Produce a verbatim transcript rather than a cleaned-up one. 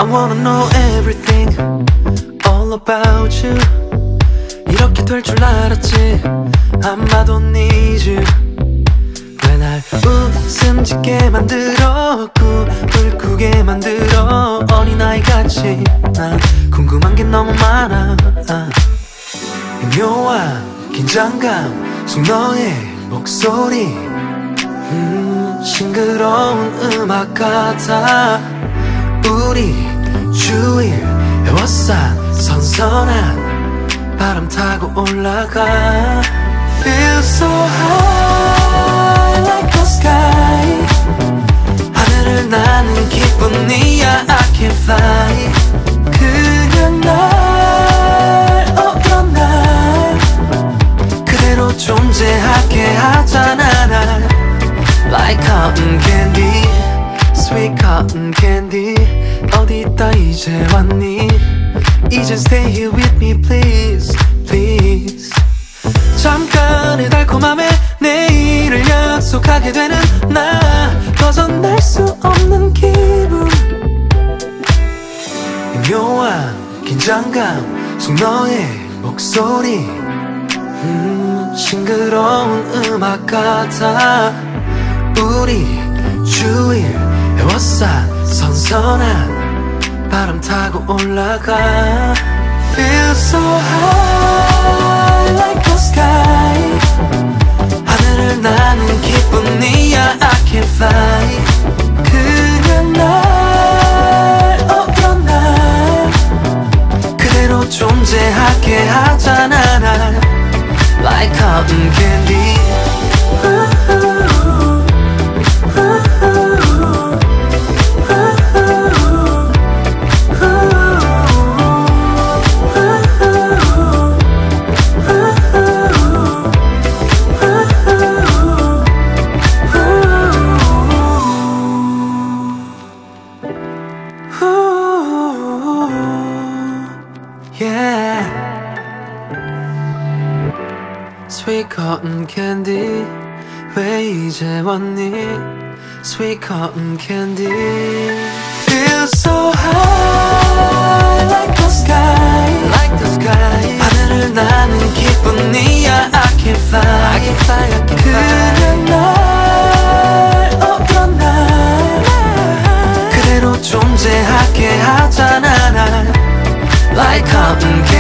wanna know everything all about you. 이렇게 될 줄 알았지 안 봐도 need you. 왜 날 웃음 짓게 만들어 꿈을 꾸게 만들어 어린아이같이 난 궁금한 게 너무 많아. 아. 묘한 긴장감 속 너의 목소리 음, 싱그러운 음악 같아. 우리 주위를 에워싸 선선한 바람 타고 올라가. Feel so high like the sky. 하늘을 나는 기분이야 I can fly. 그냥 날 어떤 날 그대로 존재하게 하잖아 날. Like cotton candy, sweet cotton candy. 어디 있다 이제 왔니? 이젠 stay here with me please, please. 잠깐의 달콤함에 내일을 약속하게 되는 나. 벗어날 수 없는 기분. 묘한 긴장감 속 너의 목소리 음, 싱그러운 음악 같아. 우리 주위를 에워싸 선선한 바람 타고 올라가. Feel so high like the sky. 하늘을 나는 기분이야 I can fly. 그냥 날 어떤 날 그대로 존재하게 하잖아 날. Like cotton candy. Sweet cotton candy 왜 이제 왔니? Sweet cotton candy. Feel so high like the sky, like the sky. 하늘을 나는 기분이야 I can fly, I can fly, I can fly. 그냥 날 어떤 날 그대로 존재하게 하잖아 날. Like cotton candy.